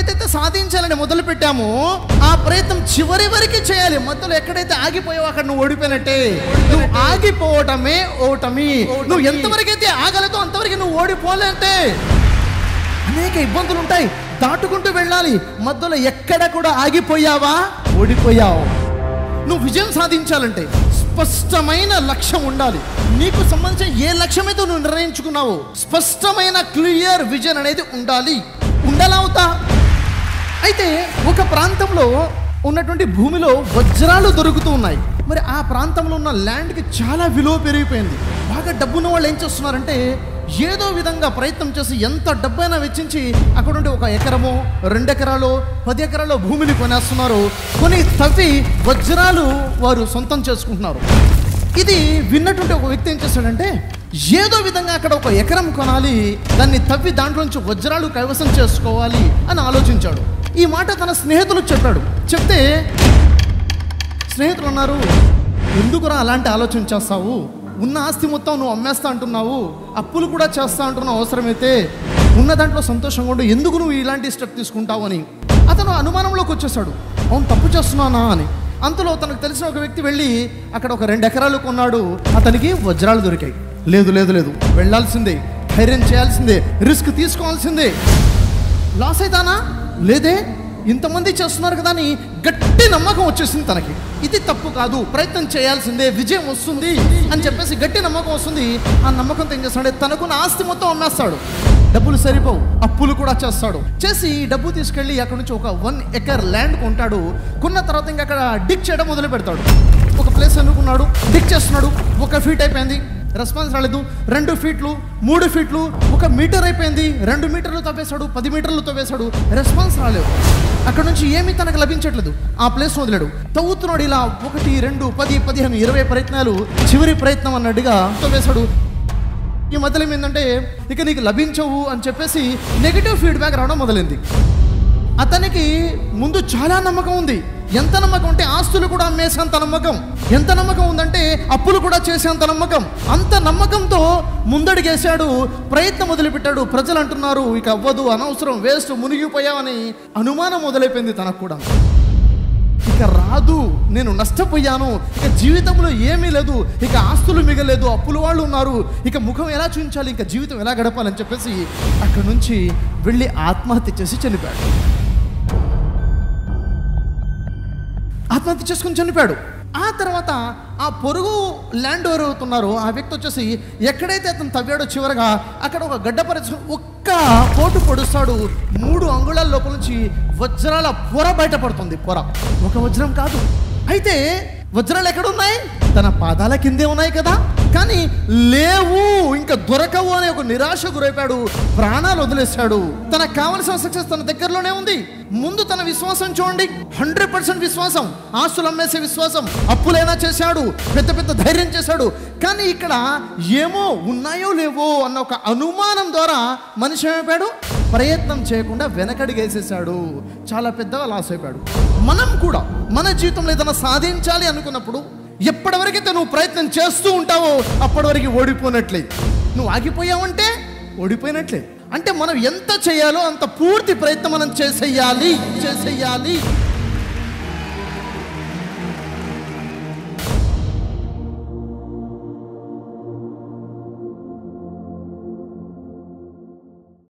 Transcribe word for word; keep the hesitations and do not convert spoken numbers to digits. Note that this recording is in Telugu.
ఏదైతే సాధించాలని మొదలు పెట్టామో ఆ ప్రయత్నం చివరి వరకు చేయాలి. మధ్యలో ఎక్కడైతే ఆగిపోయావో అక్కడ నువ్వు ఓడిపోయినట్టే. నువ్వు ఆగిపోవటమే ఓటమి. నువ్వు ఎంతవరకు అయితే ఆగలేదో అంతవరకు నువ్వు ఓడిపోలేంటే. అనేక ఇబ్బందులు ఉంటాయి, దాటుకుంటూ వెళ్ళాలి. మధ్యలో ఎక్కడ కూడా ఆగిపోయావా ఓడిపోయావు. నువ్వు విజయం సాధించాలంటే స్పష్టమైన లక్ష్యం ఉండాలి. నీకు సంబంధించిన ఏ లక్ష్యమైతే నువ్వు నిర్ణయించుకున్నావో స్పష్టమైన క్లియర్ విజన్ అనేది ఉండాలి. ఉండలావుతా. అయితే ఒక ప్రాంతంలో ఉన్నటువంటి భూమిలో వజ్రాలు దొరుకుతూ ఉన్నాయి. మరి ఆ ప్రాంతంలో ఉన్న ల్యాండ్కి చాలా విలువ పెరిగిపోయింది. బాగా డబ్బున్న వాళ్ళు ఏం చేస్తున్నారంటే ఏదో విధంగా ప్రయత్నం చేసి ఎంత డబ్బైనా వెచ్చించి అక్కడ ఉండే ఒక ఎకరమో రెండు ఎకరాలు పది ఎకరాలు భూమిని కొనేస్తున్నారు. కొని తవ్వి వజ్రాలు వారు సొంతం చేసుకుంటున్నారు. ఇది విన్నటువంటి ఒక వ్యక్తి ఏం చేస్తాడంటే ఏదో విధంగా అక్కడ ఒక ఎకరం కొనాలి, దాన్ని తవ్వి దాంట్లోంచి వజ్రాలు కైవసం చేసుకోవాలి అని ఆలోచించాడు. ఈ మాట తన స్నేహితులకు చెప్పాడు. చెప్తే స్నేహితులు అన్నారు, ఎందుకురా అలాంటి ఆలోచన చేస్తావు? ఉన్న ఆస్తి మొత్తం నువ్వు అమ్మేస్తా అంటున్నావు, అప్పులు కూడా చేస్తా అంటున్నావు. అవసరమైతే ఉన్న దాంట్లో సంతోషంగా ఉండు, ఎందుకు నువ్వు ఇలాంటి స్టెప్ తీసుకుంటావు అని అతను అనుమానంలోకి వచ్చేసాడు. అవును, తప్పు చేస్తున్నానా అని. అంతలో తనకు తెలిసిన ఒక వ్యక్తి వెళ్ళి అక్కడ ఒక రెండు ఎకరాలు కొన్నాడు. అతనికి వజ్రాలు దొరికాయి. లేదు లేదు లేదు వెళ్ళాల్సిందే, ధైర్యం చేయాల్సిందే, రిస్క్ తీసుకోవాల్సిందే. లాస్ అవుతానా? లేదే, ఇంతమంది చేస్తున్నారు కదా అని గట్టి నమ్మకం వచ్చేసింది తనకి. ఇది తప్పు కాదు, ప్రయత్నం చేయాల్సిందే, విజయం వస్తుంది అని చెప్పేసి గట్టి నమ్మకం వస్తుంది. ఆ నమ్మకంతో ఏం చేస్తాడు, తనకున్న ఆస్తి మొత్తం అమ్మేస్తాడు. డబ్బులు సరిపోవు, అప్పులు కూడా చేస్తాడు. చేసి డబ్బు తీసుకెళ్ళి అక్కడ నుంచి ఒక వన్ ఎకర్ ల్యాండ్ కొంటాడు. కొన్న తర్వాత ఇంకా అక్కడ డిక్ చేయడం మొదలు పెడతాడు. ఒక ప్లేస్ అనుకున్నాడు, డిక్ చేస్తున్నాడు. ఒక ఫీట్ అయిపోయింది, రెస్పాన్స్ రాలేదు. రెండు ఫీట్లు, మూడు ఫీట్లు, ఒక మీటర్ అయిపోయింది. రెండు మీటర్లు తవ్వేశాడు, పది మీటర్లు తవ్వేశాడు, రెస్పాన్స్ రాలేదు. అక్కడ నుంచి ఏమీ తనకు లభించట్లేదు. ఆ ప్లేస్ వదిలాడు. తవ్వుతున్నాడు. ఇలా ఒకటి రెండు పది పదిహేను ఇరవై ప్రయత్నాలు, చివరి ప్రయత్నం అన్నట్టుగా తవ్వేశాడు. ఈ మధ్యలో ఏంటంటే ఇక నీకు లభించవు అని చెప్పేసి నెగిటివ్ ఫీడ్బ్యాక్ రావడం మొదలైంది. అతనికి ముందు చాలా నమ్మకం ఉంది. ఎంత నమ్మకం అంటే ఆస్తులు కూడా అమ్మేసేంత నమ్మకం. ఎంత నమ్మకం ఉందంటే అప్పులు కూడా చేసేంత నమ్మకం. అంత నమ్మకంతో ముందడిగేశాడు, ప్రయత్నం మొదలుపెట్టాడు. ప్రజలు అంటున్నారు ఇక అవ్వదు, అనవసరం, వేస్ట్, మునిగిపోయావని అనుమానం మొదలైపోయింది తనకు కూడా. ఇక రాదు, నేను నష్టపోయాను, ఇక జీవితంలో ఏమీ లేదు, ఇక ఆస్తులు మిగలేదు, అప్పులు వాళ్ళు ఉన్నారు, ఇక ముఖం ఎలా చూపించాలి, ఇక జీవితం ఎలా గడపాలని చెప్పేసి అక్కడ నుంచి వెళ్ళి ఆత్మహత్య చేసి చనిపోయాడు. ఆత్మహత్య చేసుకుని చనిపోయాడు. ఆ తర్వాత ఆ పొరుగు ల్యాండ్ ఓవర్ అవుతున్నారో ఆ వ్యక్తి వచ్చేసి ఎక్కడైతే అతను తవ్వాడో చివరగా అక్కడ ఒక గడ్డ పరిచయం ఒక్క పోటు పొడుస్తాడు. మూడు అంగుళాల లోపల నుంచి వజ్రాల పొర బయటపడుతుంది. పొర ఒక వజ్రం కాదు. అయితే వజ్రాలు ఎక్కడ ఉన్నాయి? తన పాదాల కిందే ఉన్నాయి కదా. కానీ లేవు, ఇంకా దొరకవు అనే ఒక నిరాశ గురైపోయాడు. ప్రాణాలు వదిలేశాడు. తనకు కావలసిన సక్సెస్ తన దగ్గరలోనే ఉంది. ముందు తన విశ్వాసం చూడండి, హండ్రెడ్ పర్సెంట్ విశ్వాసం, ఆస్తులు అమ్మేసే విశ్వాసం, అప్పులైనా చేశాడు, పెద్ద పెద్ద ధైర్యం చేశాడు. కానీ ఇక్కడ ఏమో ఉన్నాయో లేవో అన్న ఒక అనుమానం ద్వారా మనిషి ఏమైపోయాడు, ప్రయత్నం చేయకుండా వెనకడిగేసేసాడు. చాలా పెద్దగా లాస్ అయిపోయాడు. మనం కూడా మన జీవితంలో ఏదైనా సాధించాలి అనుకున్నప్పుడు ఎప్పటి వరకైతే నువ్వు ప్రయత్నం చేస్తూ ఉంటావో అప్పటి వరకు ఓడిపోయినట్లే. నువ్వు ఆగిపోయావంటే ఓడిపోయినట్లే. అంటే మనం ఎంత చేయాలో అంత పూర్తి ప్రయత్నం మనం చేసేయాలి చేసేయాలి